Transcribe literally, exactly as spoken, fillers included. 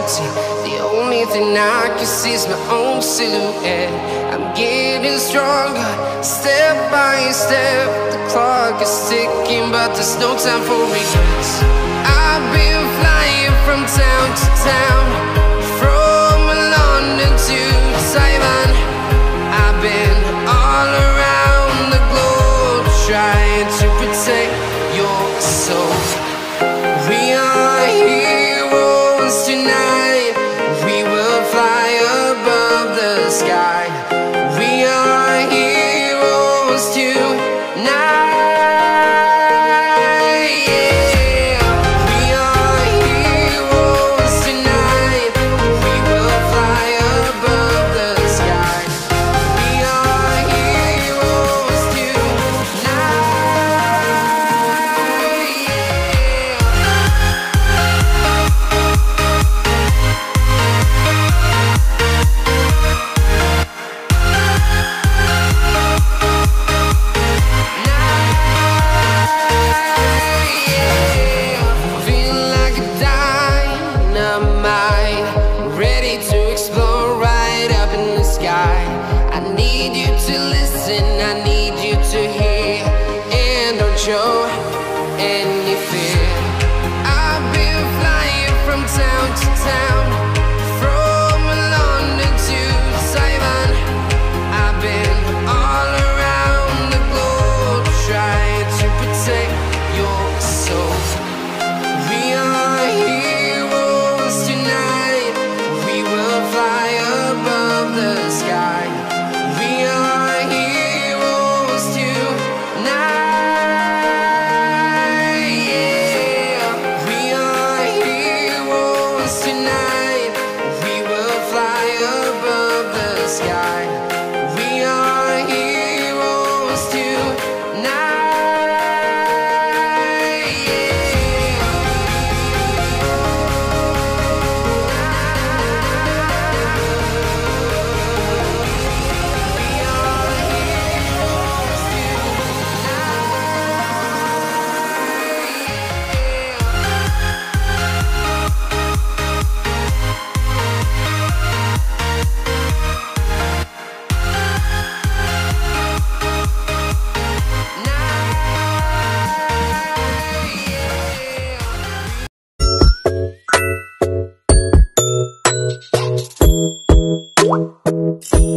empty. The only thing I can see is my own silhouette. I'm getting stronger, step by step. The clock is ticking, but there's no time for regrets. I've been flying from town to town, from London to Taiwan. I've been all around the globe, trying to protect your soul. We are heroes tonight. We will fly above the sky. We are heroes tonight. I need you to listen, I need